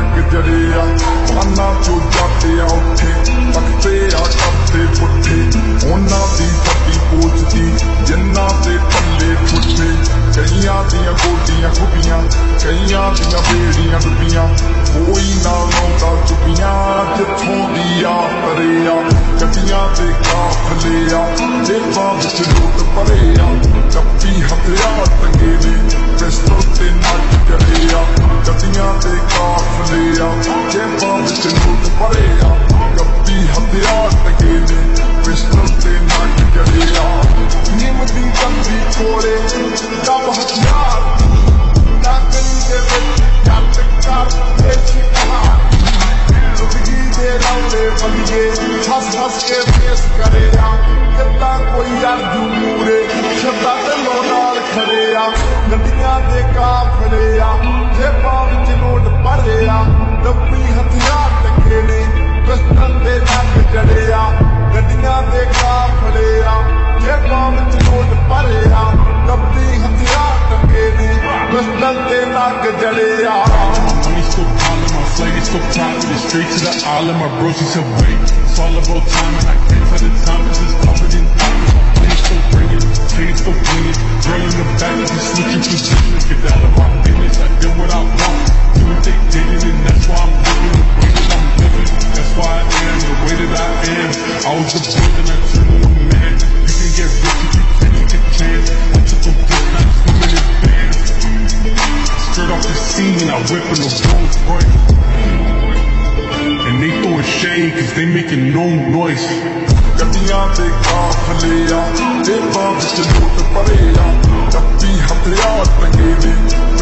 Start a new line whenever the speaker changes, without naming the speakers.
नग जड़े आ पाना चो जाते आ उठे तकते आ करते पुठे उन्ना दी फटी पोचदी जिन्ना ते थल्ले ठुठे कईयां दियां गोडियां खुबियां कईयां दियां बेड़ियां डुबियां कोई ना लौंदा चुपियां जिथों दी आ तरे आ गड्डियां ते काफले आ जेबां विच नोट भरे आ कप्पी हथियार टंगे ने पिस्टल ते नग जड़े आ गड्डियां ते काफले आ जेबां विच नोट भरे आ कप्पी हथियार टंगे ने पिस्टल ते नग जड़े आ निमदी गंदी कोड़े दब हथियार ना गली दे विच जट कर देसी कहार जिंदगी दे रौले बलिए हस हस के पेश करे आ कितना कोई अर्जू मूरे शब्दा ते नाल खड़े आ गड्डियां ते काफले आ जेबां विच नोट भरे आ डब्बी हथियार टंगे ने पिस्टल ते नग जड़े आ गड्डियां ते काफले आ जेबां विच नोट भरे आ डब्बी हथियार टंगे ने पिस्टल ते नग जड़े आ
My flight is so proud to the straight to the island. My bros used to wait. It's all about time, and I can't tell the time cause it's covered in diamonds. My plane still bringing, chain still blinging. Girl in the back, I be switching positions. Get out of my business, I did what I want. Do what they did, and that's why I'm living the way that I'm living. That's why I am the way that I am. I was the boy, then I turned into a man. You can get rich if you can't take a chance. I took a risk, now I'm swimming in bands. Straight off the scene, I whip in the Rolls Royce. And they throwing shade cause they making no noise.
गड्डियां ते काफले आ जेबां विच note भरे आ डब्बी हथियार टंगे ने